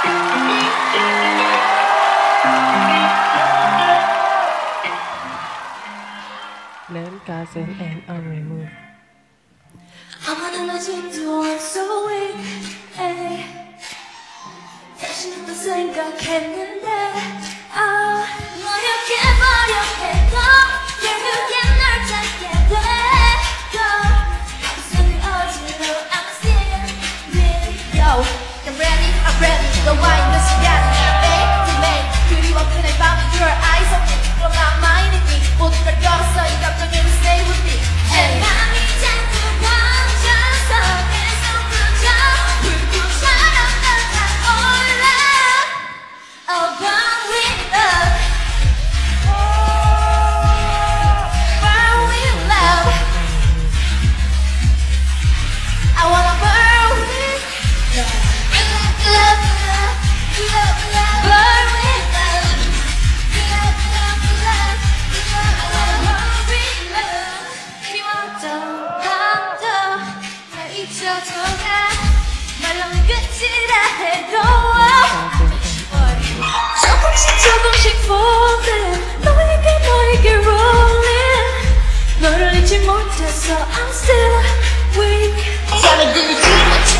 Let gossip and unremoved. I'm 하나눠진도 I'm so weak. 다시는 또 생각했는데 너였게 버려 해도 결국엔 널 찾게 돼도 손을 어지러 I'm still with you. I'm ready 너와 있는 시간이 매일매일 그리워 그날 밤 Your eyes on me 그럼 남아있는 이 모든 걸 걸었어 이 감정을 stay with me 맘이 자꾸 번져서 계속 그저 불꽃처럼 떠올라 Oh burn with love Burn with love I wanna burn with love Love, love, love, love Burn with love Love, love, love, love I wanna burn with love 미웠던 밤도 날 잊혀져가 말로는 끝이라 해도 조금씩 falling 너에게 rolling 너를 잊지 못해서 I'm still weak 사랑들이 지나쳐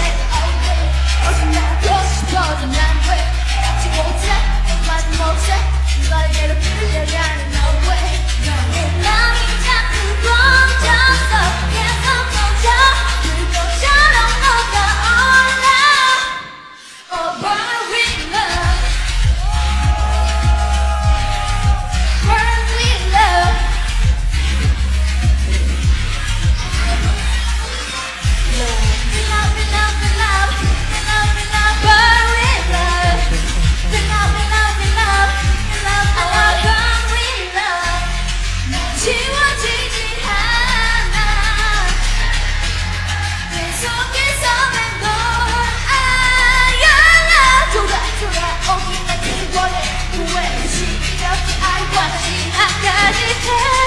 어긋나고 싶어도 난 왜 잊지 못해 말도 못해 널 괴롭히려가는 no way 너의 맘이 자꾸 번져서 계속 꺼져 불꽃처럼 녹아올라 Oh burn with love Burn with love Love, love, love, love, love Burn with love Love, love, love, love I wanna burn with love 지워지지 않아 내 속에서 맴돌아 Your love 돌아오기만 원해 후회시 이렇게 I wanna 지나가지 해